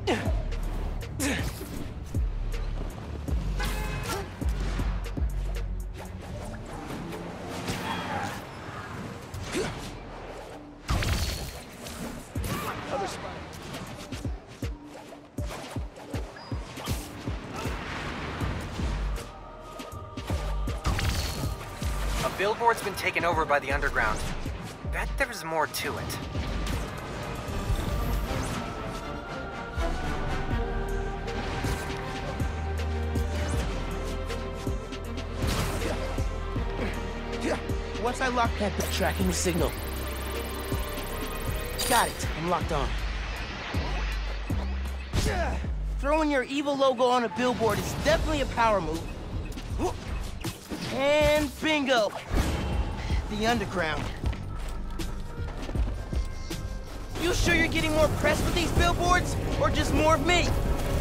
A billboard's been taken over by the underground. Bet there's more to it. Once I lock that tracking the signal. Got it. I'm locked on. Throwing your evil logo on a billboard is definitely a power move. And bingo! The underground. You sure you're getting more press with these billboards? Or just more of me?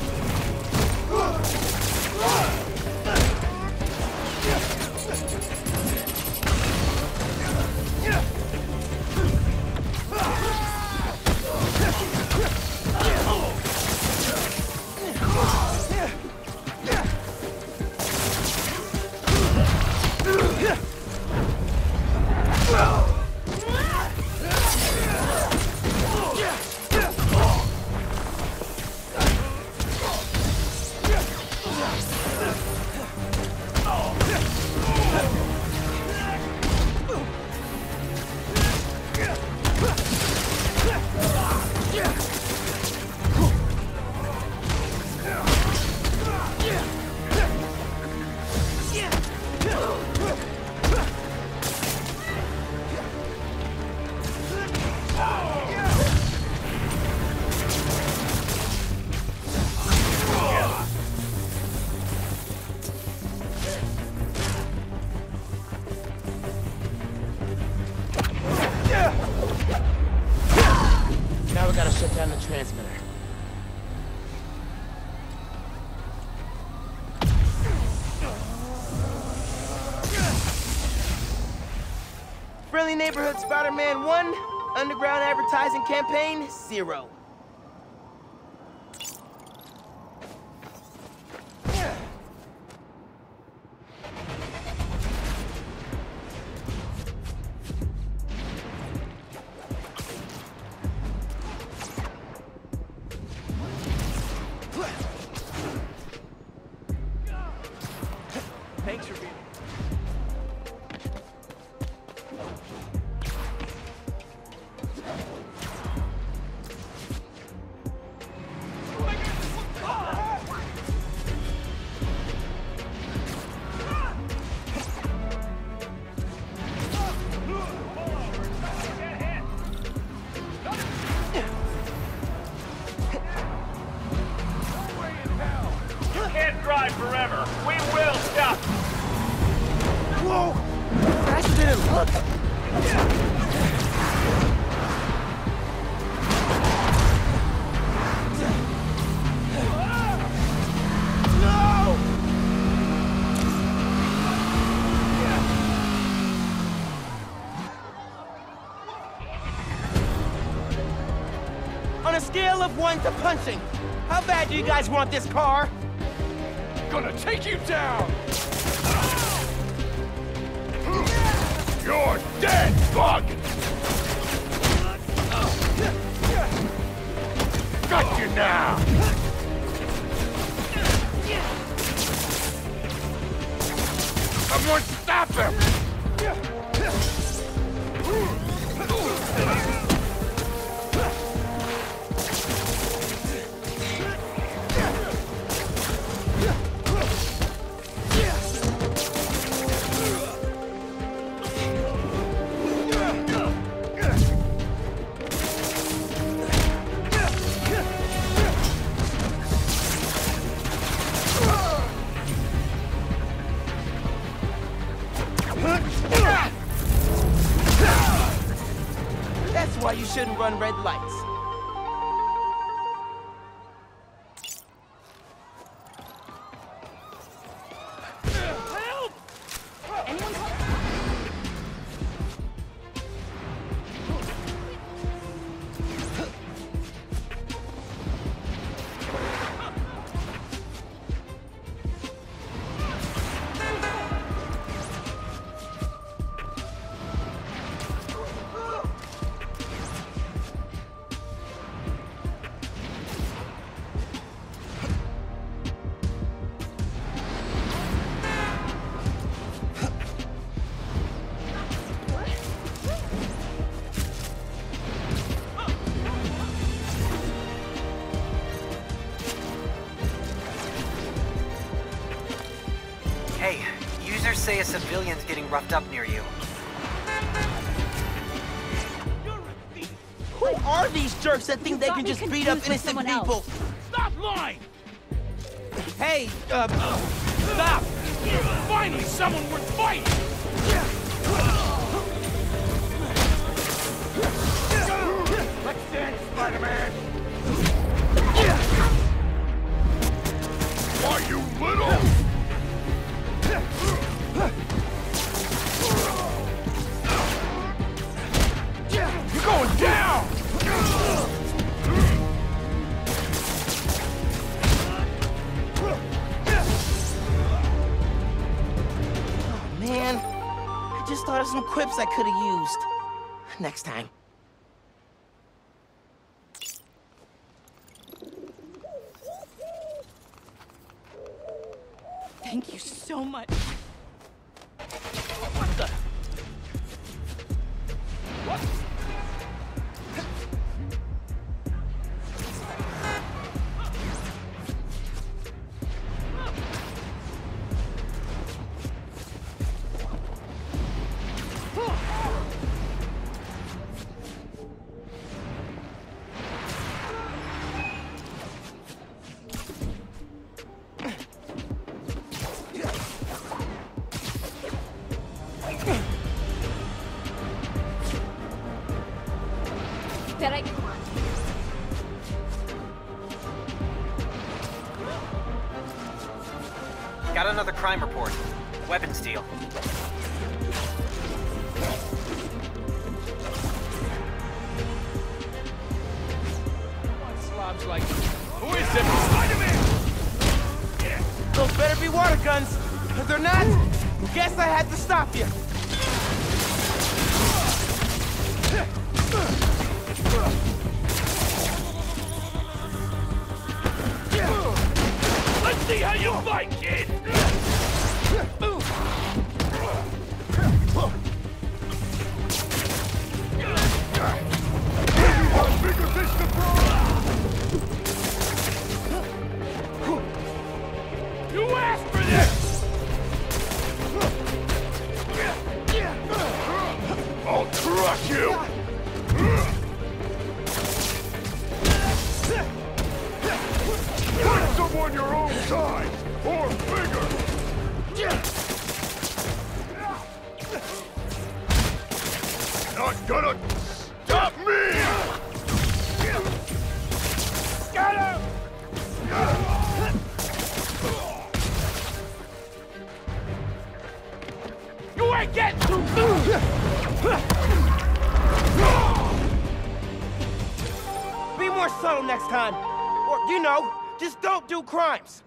Now we gotta shut down the transmitter. Friendly Neighborhood Spider-Man 1, underground advertising campaign 0. Thanks for being. Can't drive forever. We will stop. Whoa! Faster than it looked! No! On a scale of 1 to punching, how bad do you guys want this car? Gonna take you down. You're dead, bug! Got you now! Someone stop him! That's why you shouldn't run red lights. Help! Anyone home? say a civilian's getting roughed up near you. Who are these jerks that think they can just beat up innocent people? Stop lying! Hey, stop! Finally, someone worth fighting! Let's dance, Spider-Man! Are you little? You're going down! Man, I just thought of some quips I could have used. Next time. Thank you so much. What the? What? That I... Got another crime report. Weapons deal. Slobs like... Who is it? Spider-Man! Those better be water guns. If they're not, guess I had to stop you. Let's see how you fight, kid! Bigger fish to fry! You asked for this! I'll crush you! Find someone your own size, or bigger! Not gonna stop me! Got him! You ain't getting too Be more subtle next time. Or, you know, just don't do crimes.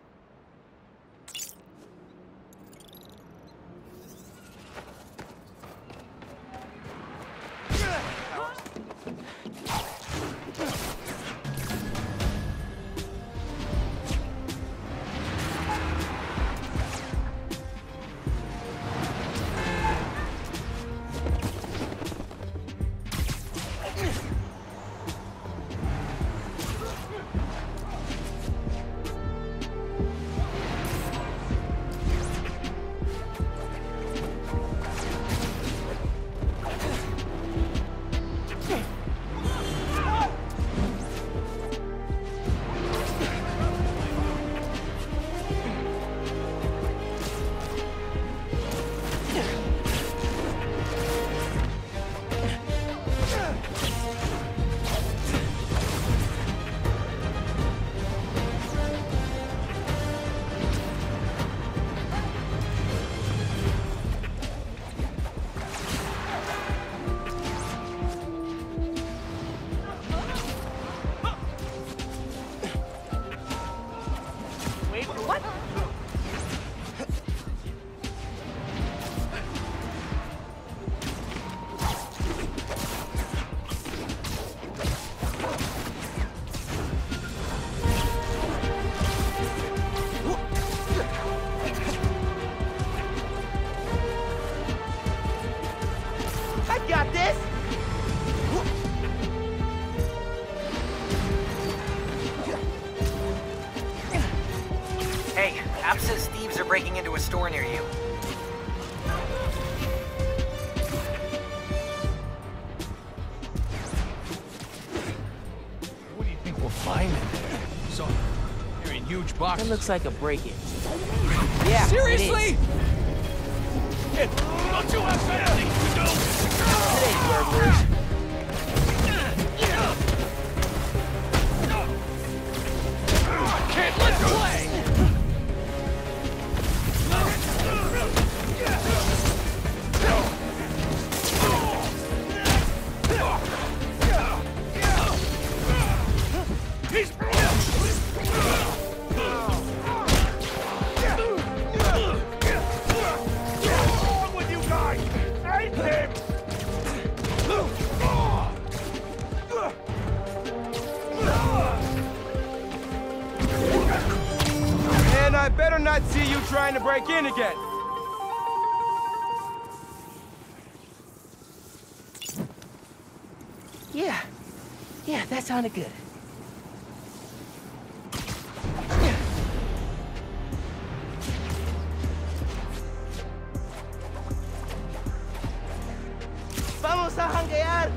Hey, App says thieves are breaking into a store near you. climb in there. So, you're in huge boxes. That looks like a break-in. Yeah, Seriously? it Kid, don't you have better things to do? is. It ain't burglars. Kid, let's play! And I better not see you trying to break in again. Yeah, that sounded good. Vamos a janguear.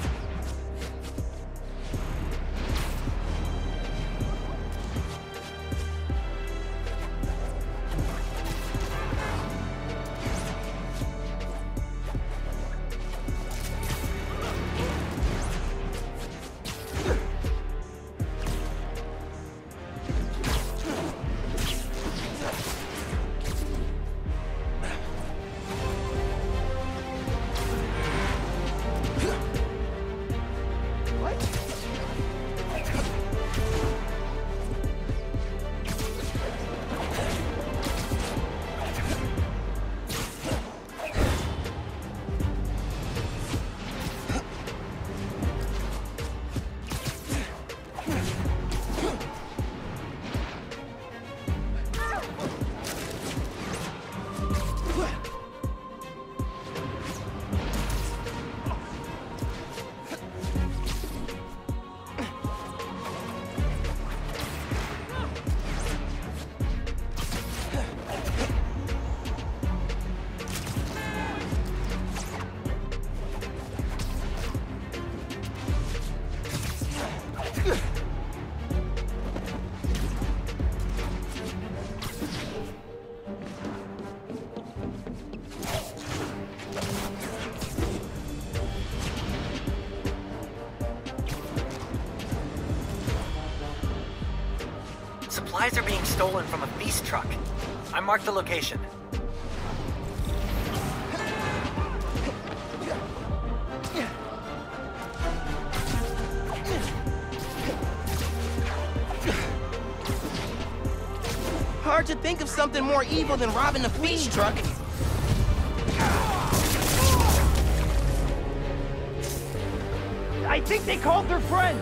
Supplies are being stolen from a feast truck. I marked the location. Hard to think of something more evil than robbing a feast truck. I think they called their friend.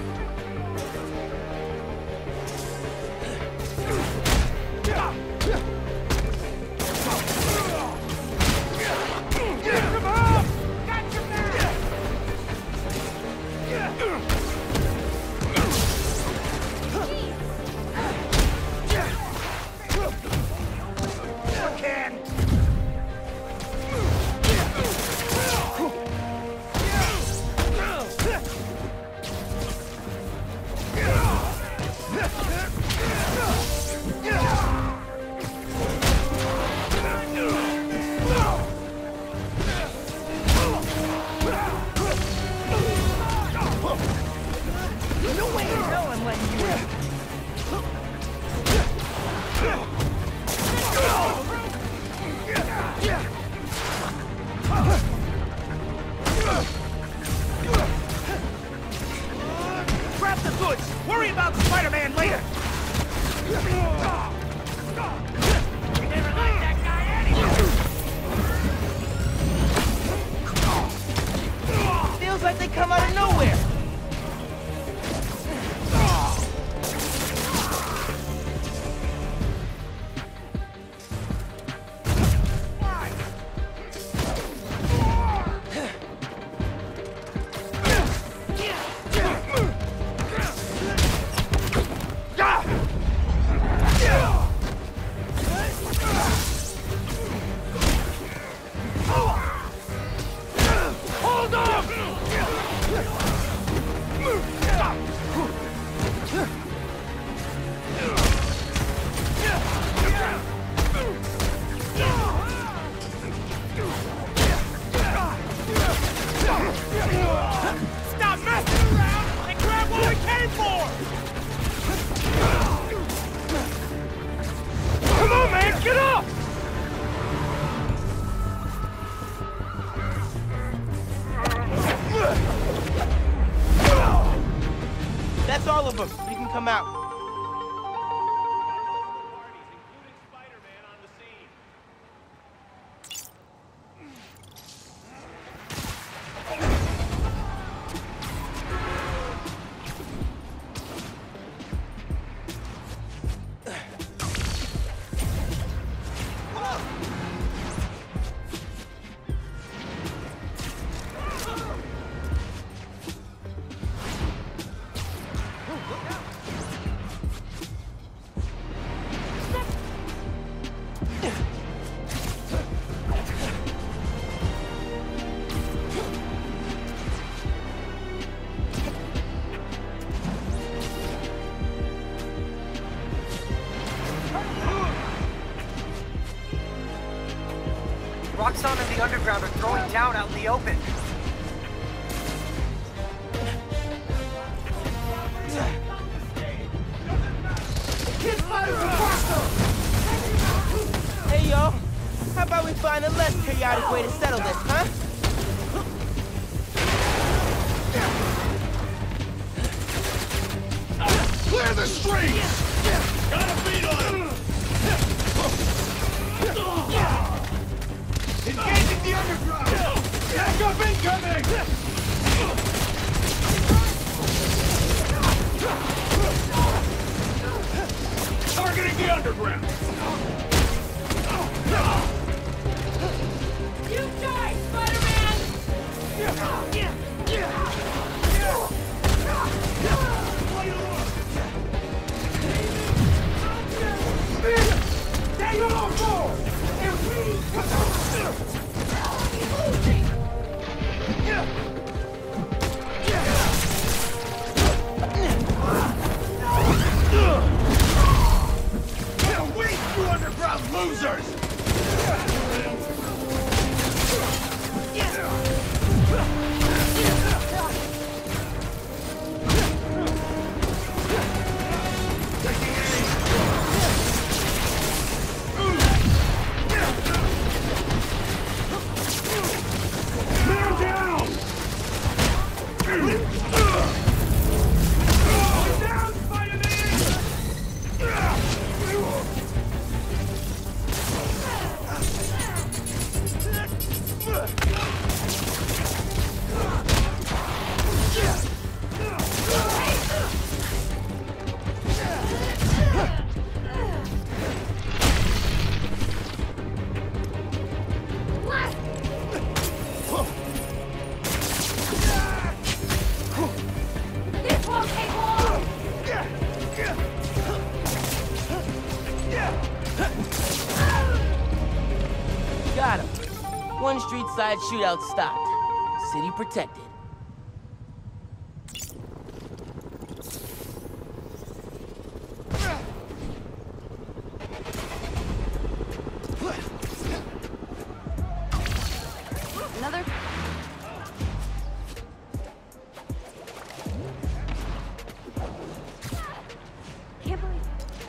Grab the goods! Worry about Spider-Man later! Feels like they come out of nowhere. Hold on! Get up! That's all of them. You can come out. Including Spider-Man on the scene. Roxxon and the Underground are throwing down out in the open. Hey, y'all. How about we find a less chaotic way to settle this, huh? Clear the streets! Got a beat on him! Engaging the underground! Backup incoming! Targeting the underground! You die, Spider-Man! Take it on board! Can't wait, you underground losers! This won't take long! Got him. One street side shootout stopped. City protected. Another... Can't believe...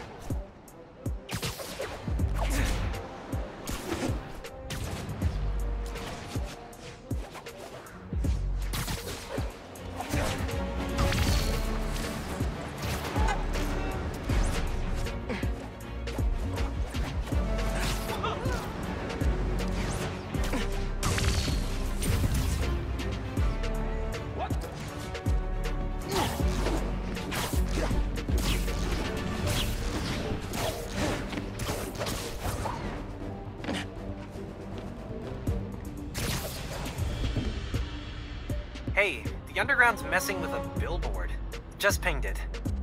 Hey, the Underground's messing with a billboard. Just pinged it.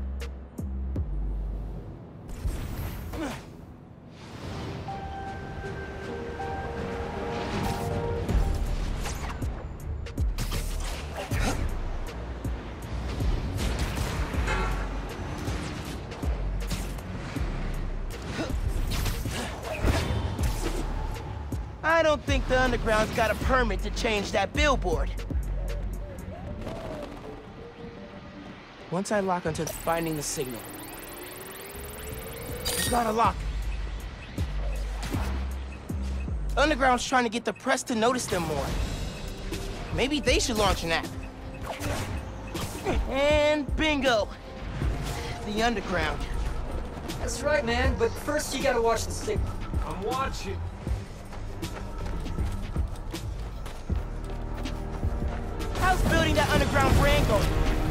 I don't think the Underground's got a permit to change that billboard. Once I lock onto finding the signal, I've got to lock. Underground's trying to get the press to notice them more. Maybe they should launch an app. And bingo! The Underground. That's right, man, but first you gotta watch the signal. I'm watching. How's building that underground brand going?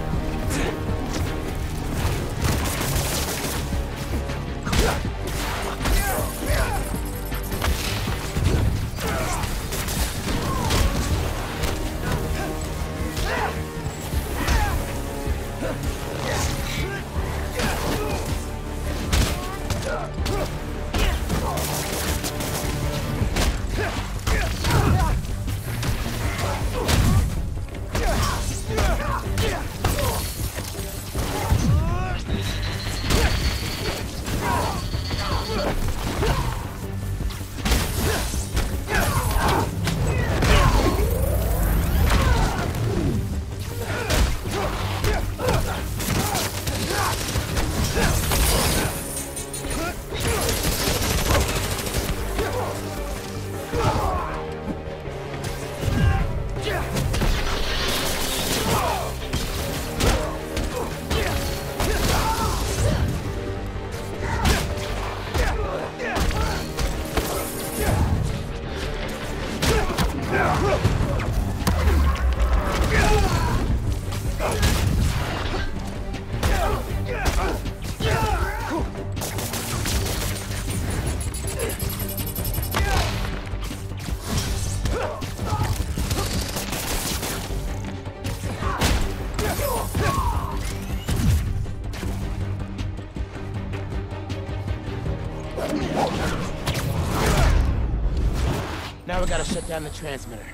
Now we gotta shut down the transmitter.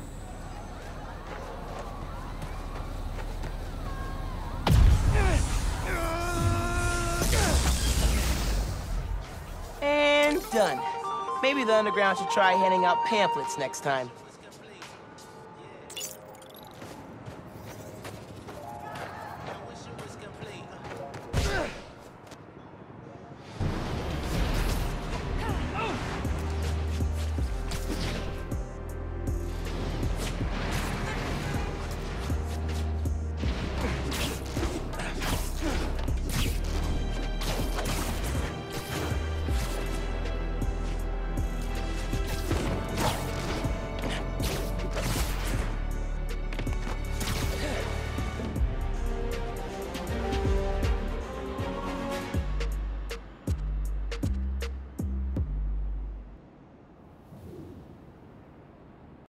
And done. Maybe the Underground should try handing out pamphlets next time.